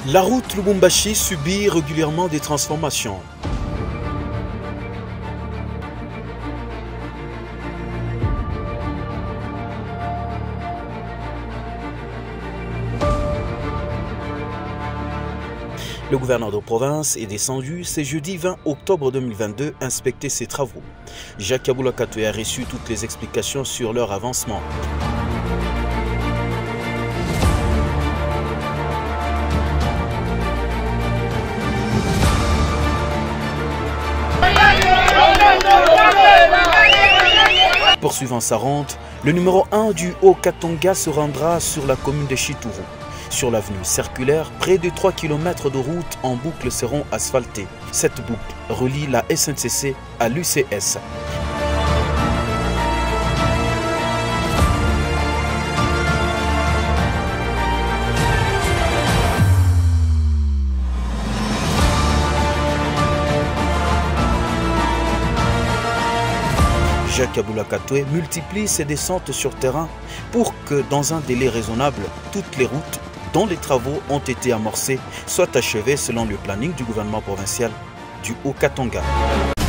La route Lubumbashi subit régulièrement des transformations. Le gouverneur de province est descendu ce jeudi 20 octobre 2022 inspecter ses travaux. Jacques Kabula Katoué a reçu toutes les explications sur leur avancement. Poursuivant sa ronde, le numéro 1 du Haut-Katanga se rendra sur la commune de Chitourou. Sur l'avenue circulaire, près de 3 km de route en boucle seront asphaltées. Cette boucle relie la SNCC à l'UCS. Jacques Kabula Katoué multiplie ses descentes sur terrain pour que, dans un délai raisonnable, toutes les routes dont les travaux ont été amorcés soient achevées selon le planning du gouvernement provincial du Haut-Katanga.